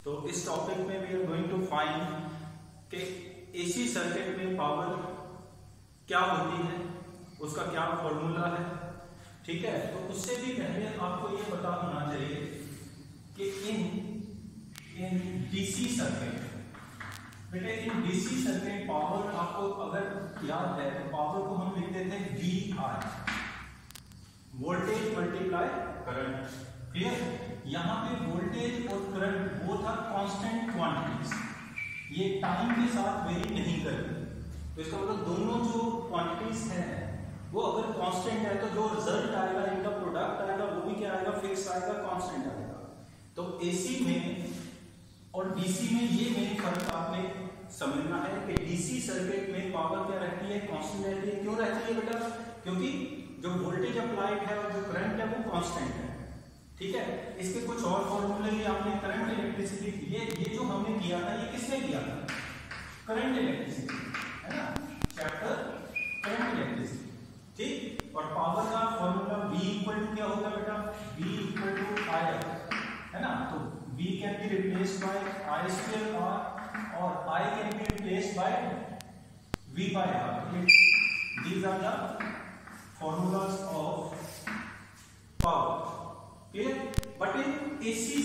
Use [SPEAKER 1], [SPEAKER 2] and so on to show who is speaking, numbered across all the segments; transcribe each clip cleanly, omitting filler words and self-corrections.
[SPEAKER 1] तो इस टॉपिक में we are going to find कि एसी सर्किट में पावर क्या होती है, उसका क्या फॉर्मूला है। ठीक है, तो उससे भी पहले आपको ये पता होना चाहिए कि इन डीसी सर्किट, बेटे इन डीसी सर्किट पावर आपको अगर याद है तो पावर को हम लिखते थे VI, voltage multiply current. Clear? यहाँ पे वोल्टेज और current both are constant quantities, ये टाइम के साथ वेरी नहीं करती। तो इसका मतलब दोनों जो क्वांटिटीज हैं वो अगर कांस्टेंट है तो जो रिजल्ट आएगा, इनका प्रोडक्ट आएगा, वो भी क्या आएगा, फिक्स आएगा, कांस्टेंट आएगा। तो एसी में और डीसी में ये मेन फर्क आपने समझना है कि डीसी सर्किट में पावर क्या रहती है, कांस्टेंट रहती है। क्यों रहती है बेटा? क्योंकि जो वोल्टेज अप्लाइड है और जो करंट है वो कांस्टेंट है। ठीक है, इसके कुछ और फॉर्मूले भी आपने करंट इलेक्ट्रिसिटी, ये जो हमने किया था, ये किसने किया था? करंट इलेक्ट्रिसिटी, है ना, चैप्टर करंट इलेक्ट्रिसिटी। ठीक, और पावर का फॉर्मूला V इक्वल टू क्या होगा बेटा? V इक्वल टू I, है ना। तो V can be replaced by I square R और I can be replaced by V by R। These are the formulas of power. Clear? But in AC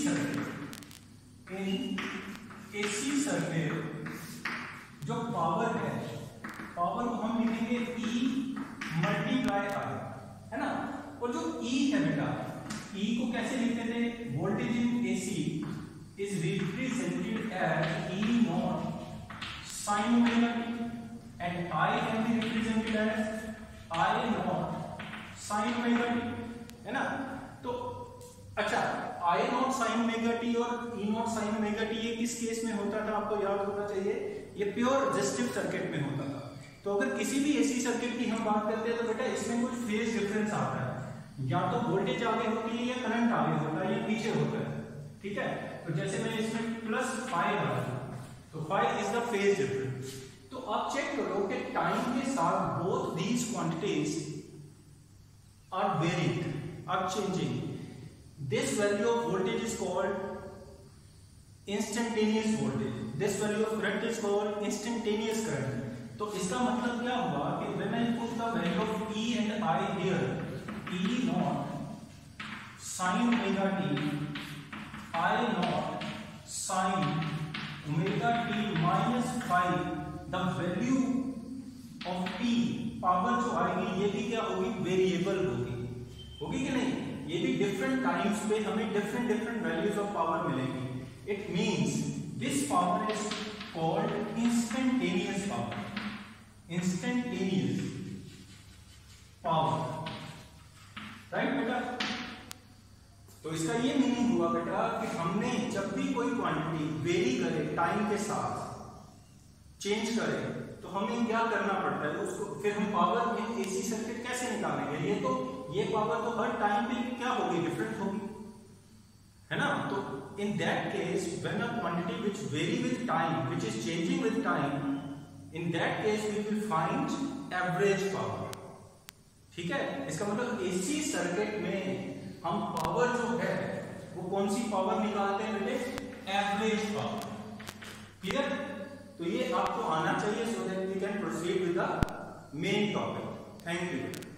[SPEAKER 1] circuit जो power है, power को हम लिखेंगे E multiply I, है ना। और जो E है बेटा, E को कैसे लिखते थे? Voltage in AC is represented as E naught sin omega t and I can be represented as I naught sin omega t, है ना। तो अच्छा, I naught sin omega t और E naught sin omega t ये किस case में होता था आपको याद होना चाहिए, ये प्योर रेजिस्टिव सर्किट में होता था। तो अगर किसी भी एसी सर्किट की हम बात करते हैं तो बेटा इसमें कुछ फेज डिफरेंस आता है, या तो वोल्टेज आगे होती है या करंट आगे होता है या पीछे होता है। ठीक है, तो जैसे मैं इसमें +5 डालूं तो 5 इज द फेज डिफरेंस। तो आप चेक करो कि टाइम के साथ both these quantities are varying, are changing. This value of voltage is called instantaneous voltage, this value of current is called instantaneous current. तो इसका मतलब क्या हुआ कि when I put the value of E and I here, E naught sin omega t, I naught sin omega t minus 5, the value of P, power जो आएगी ये भी क्या होगी, वेरिएबल होगी कि नहीं? ये भी डिफरेंट टाइम्स पे हमें डिफरेंट वैल्यूज ऑफ पावर मिलेगी। It means this power is called instantaneous power, instantaneous power, right बेटा। तो इसका ये मीनिंग हुआ बेटा कि हमने जब भी कोई क्वांटिटी वेरी करे, टाइम के साथ चेंज करे, तो हमें क्या करना पड़ता है उसको, फिर हम पावर इन एसी सर्किट कैसे निकालेंगे? ये पावर तो हर टाइम पे क्या होगी, डिफरेंट होगी, है ना। तो in that case when a quantity which vary with time, which is changing with time, in that case we will find average power. ठीक है, इसका मतलब एसी सर्किट में हम पावर जो है वो कौन सी पावर निकालते हैं बेटे? Average power. क्लियर? तो ये आपको आना चाहिए so that we can proceed with the main topic. Thank you.